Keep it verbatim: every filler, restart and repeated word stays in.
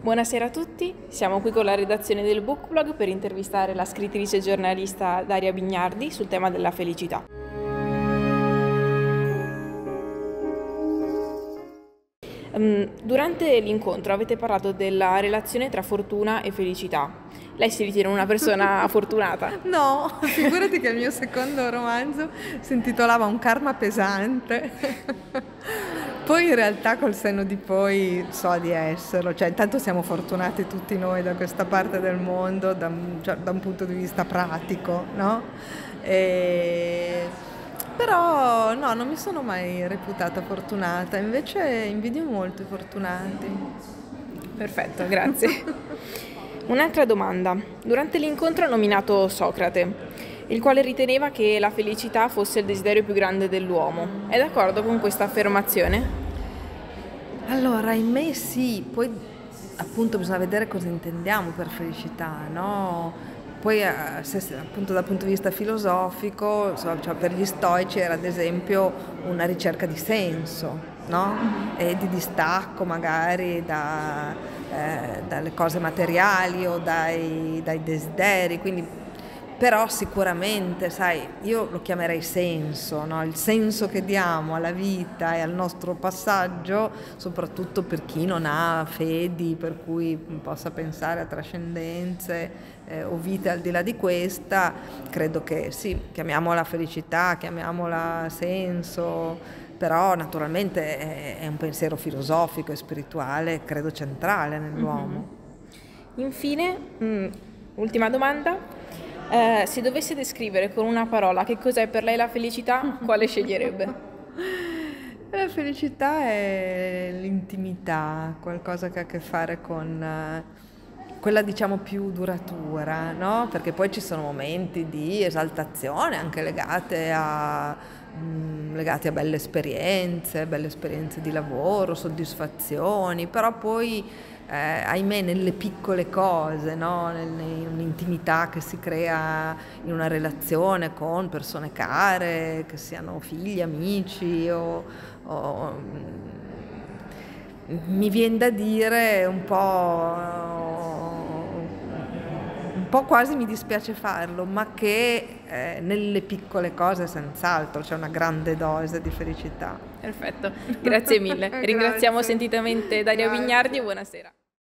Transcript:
Buonasera a tutti, siamo qui con la redazione del Bookblog per intervistare la scrittrice e giornalista Daria Bignardi sul tema della felicità. Durante l'incontro avete parlato della relazione tra fortuna e felicità. Lei si ritiene una persona fortunata? No, figurati che il mio secondo romanzo si intitolava Un karma pesante. Poi in realtà col senno di poi so di esserlo, cioè intanto siamo fortunati tutti noi da questa parte del mondo, da, cioè, da un punto di vista pratico, no? E... Però no, non mi sono mai reputata fortunata, invece invidio molto i fortunati. Perfetto, grazie. Un'altra domanda. Durante l'incontro ha nominato Socrate, il quale riteneva che la felicità fosse il desiderio più grande dell'uomo. È d'accordo con questa affermazione? Allora, in me sì, poi appunto bisogna vedere cosa intendiamo per felicità, no? Poi se, appunto dal punto di vista filosofico, cioè, per gli stoici era ad esempio una ricerca di senso, no? E di distacco magari da, eh, dalle cose materiali o dai, dai desideri, quindi però sicuramente, sai, io lo chiamerei senso, no? Il senso che diamo alla vita e al nostro passaggio, soprattutto per chi non ha fedi, per cui possa pensare a trascendenze eh, o vite al di là di questa, credo che sì, chiamiamola felicità, chiamiamola senso, però naturalmente è, è un pensiero filosofico e spirituale, credo centrale nell'uomo. Mm-hmm. Infine, mh, ultima domanda. Eh, se dovesse descrivere con una parola che cos'è per lei la felicità, quale sceglierebbe? La felicità è l'intimità, qualcosa che ha a che fare con eh, quella diciamo più duratura, no? Perché poi ci sono momenti di esaltazione anche legate a, mh, legati a belle esperienze, belle esperienze di lavoro, soddisfazioni, però poi Eh, ahimè nelle piccole cose, no? In un'intimità che si crea in una relazione con persone care, che siano figli, amici o, o mi viene da dire un po', un po' quasi mi dispiace farlo, ma che eh, nelle piccole cose senz'altro c'è una grande dose di felicità. Perfetto, grazie mille. Ringraziamo sentitamente Daria Grazie. Bignardi e buonasera.